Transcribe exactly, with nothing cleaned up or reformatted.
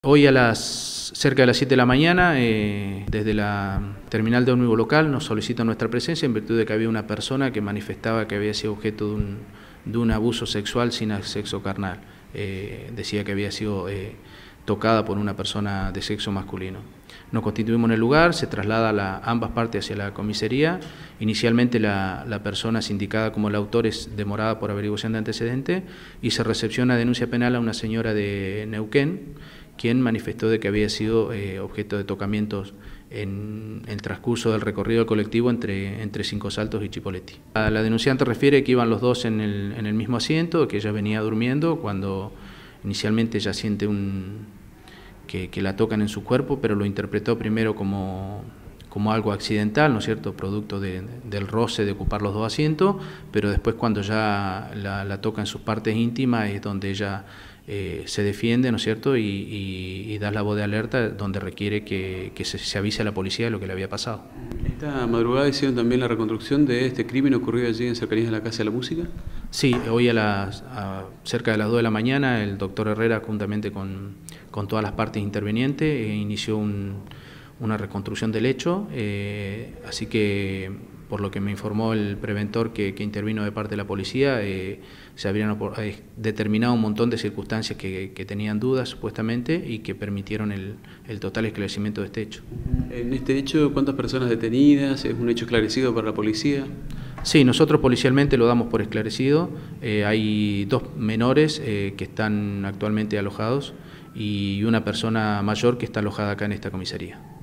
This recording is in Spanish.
Hoy a las cerca de las siete de la mañana, eh, desde la terminal de ómnibus local nos solicitan nuestra presencia en virtud de que había una persona que manifestaba que había sido objeto de un, de un abuso sexual sin sexo carnal. Eh, decía que había sido eh, tocada por una persona de sexo masculino. Nos constituimos en el lugar, se traslada la, ambas partes hacia la comisaría. Inicialmente la, la persona sindicada como el autor es demorada por averiguación de antecedentes y se recepciona denuncia penal a una señora de Neuquén, quien manifestó de que había sido eh, objeto de tocamientos en el transcurso del recorrido del colectivo entre, entre Cinco Saltos y Chipoleti. La, la denunciante refiere que iban los dos en el, en el mismo asiento, que ella venía durmiendo cuando inicialmente ella siente un, que, que la tocan en su cuerpo, pero lo interpretó primero como, como algo accidental, ¿no es cierto?, producto de, del roce de ocupar los dos asientos, pero después cuando ya la, la toca en sus partes íntimas es donde ella eh, se defiende, ¿no es cierto?, y, y, y da la voz de alerta donde requiere que, que se, se avise a la policía de lo que le había pasado. ¿Esta madrugada hicieron también la reconstrucción de este crimen ocurrido allí en cercanías de la Casa de la Música? Sí, hoy a las a cerca de las dos de la mañana el doctor Herrera, juntamente con, con todas las partes intervenientes, eh, inició un, una reconstrucción del hecho, eh, así que por lo que me informó el preventor que, que intervino de parte de la policía, eh, se habrían eh, determinado un montón de circunstancias que, que tenían dudas supuestamente y que permitieron el, el total esclarecimiento de este hecho. En este hecho, ¿cuántas personas detenidas? ¿Es un hecho esclarecido para la policía? Sí, nosotros policialmente lo damos por esclarecido. Eh, hay dos menores eh, que están actualmente alojados y una persona mayor que está alojada acá en esta comisaría.